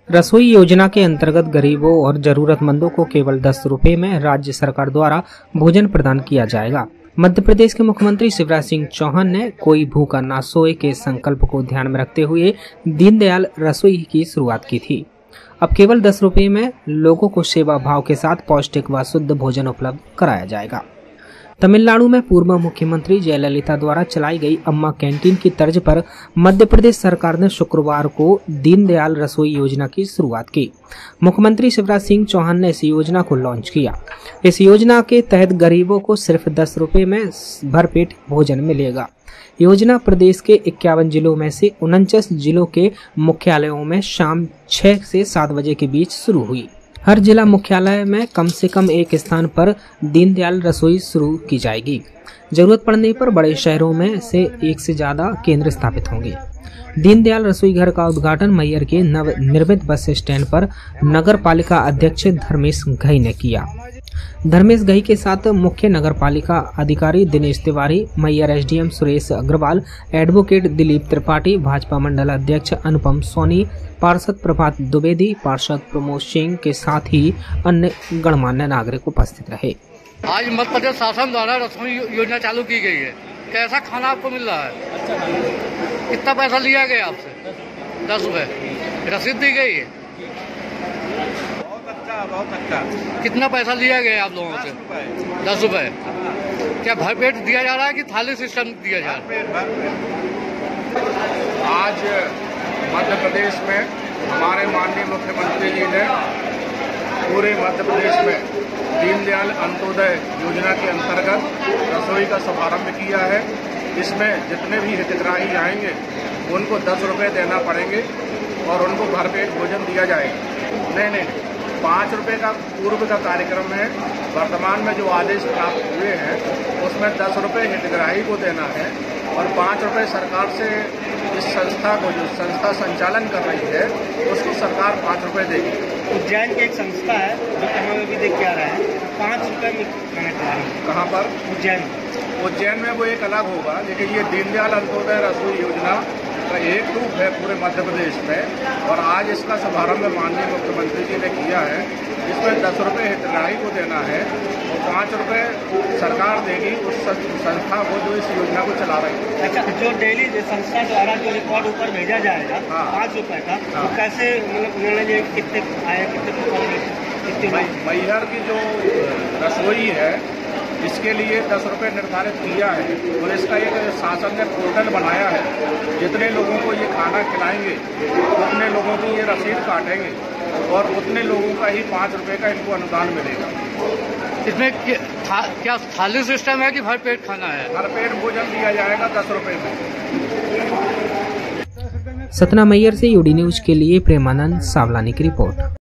रसोई योजना के अंतर्गत गरीबों और जरूरतमंदों को केवल 10 रुपए में राज्य सरकार द्वारा भोजन प्रदान किया जाएगा। मध्य प्रदेश के मुख्यमंत्री शिवराज सिंह चौहान ने कोई भूखा ना सोए के संकल्प को ध्यान में रखते हुए दीनदयाल रसोई की शुरुआत की थी। अब केवल 10 रुपए में लोगों को सेवा भाव के साथ पौष्टिक व शुद्ध भोजन उपलब्ध कराया जाएगा। तमिलनाडु में पूर्व मुख्यमंत्री जयललिता द्वारा चलाई गई अम्मा कैंटीन की तर्ज पर मध्य प्रदेश सरकार ने शुक्रवार को दीनदयाल रसोई योजना की शुरुआत की। मुख्यमंत्री शिवराज सिंह चौहान ने इस योजना को लॉन्च किया। इस योजना के तहत गरीबों को सिर्फ 10 रुपए में भरपेट भोजन मिलेगा। योजना प्रदेश के 51 जिलों में से 49 जिलों के मुख्यालयों में शाम 6 से 7 बजे के बीच शुरू हुई। हर जिला मुख्यालय में कम से कम एक स्थान पर दीनदयाल रसोई शुरू की जाएगी। जरूरत पड़ने पर बड़े शहरों में से एक से ज्यादा केंद्र स्थापित होंगे। दीनदयाल रसोई घर का उद्घाटन मैहर के नव निर्मित बस स्टैंड पर नगर पालिका अध्यक्ष धर्मेश घई ने किया। धर्मेश घई के साथ मुख्य नगर पालिका अधिकारी दिनेश तिवारी, मैहर एसडीएम सुरेश अग्रवाल, एडवोकेट दिलीप त्रिपाठी, भाजपा मंडल अध्यक्ष अनुपम सोनी, पार्षद प्रभात द्विवेदी, पार्षद प्रमोद सिंह के साथ ही अन्य गणमान्य नागरिक उपस्थित रहे। आज मध्य प्रदेश शासन द्वारा रसोई योजना चालू की गई है। कैसा खाना आपको मिल रहा है? अच्छा। कितना पैसा लिया गया आपसे? 10 रुपए रसीद दी गई है। बहुत अच्छा। कितना पैसा लिया गया आप लोगों से? 10 रुपए। क्या भरपेट दिया जा रहा है कि थाली सिस्टम दिया जा रहा है? आज मध्य प्रदेश में हमारे माननीय मुख्यमंत्री जी ने पूरे मध्य प्रदेश में दीनदयाल अंत्योदय योजना के अंतर्गत रसोई का शुभारंभ किया है। इसमें जितने भी हितग्राही आएंगे उनको 10 रुपए देना पड़ेंगे और उनको भरपेट भोजन दिया जाएगा। नहीं 5 रुपए का पूर्व का कार्यक्रम है। वर्तमान में जो आदेश प्राप्त हुए हैं उसमें 10 रुपए हितग्राही को देना है और 5 रुपए सरकार से इस संस्था को, जो संस्था संचालन कर रही है, उसको सरकार 5 रुपए देगी। उज्जैन की एक संस्था है जो कि हमें भी देख के आ रहा है, 5 रुपए में खाना खिला रही है। कहाँ पर? उज्जैन में वो एक अलग होगा, लेकिन ये दीनदयाल अंत्योदय रसोई योजना का एक रूप है पूरे मध्य प्रदेश में और आज इसका शुभारंभ माननीय मुख्यमंत्री जी ने किया है। इसमें 10 रुपए हितग्राही को देना है और 5 रुपए सरकार देगी उस संस्था को जो इस योजना को चला रही है। अच्छा, जो डेली संस्था द्वारा जो रिकॉर्ड ऊपर भेजा जाएगा 5 रुपए का, तो कैसे मतलब उन्होंने कितने आए, कितने मैहर की जो रसोई है इसके लिए 10 रुपए निर्धारित किया है और इसका एक शासन ने पोर्टल बनाया है। जितने लोगों को ये खाना खिलाएंगे उतने लोगों की ये रसीद काटेंगे और उतने लोगों का ही 5 रुपए का इनको अनुदान मिलेगा। इसमें क्या थाली सिस्टम है कि भरपेट खाना है? भरपेट भोजन दिया जाएगा 10 रुपए में। सतना मैहर से यूडी न्यूज के लिए प्रेमानंद सावलानी की रिपोर्ट।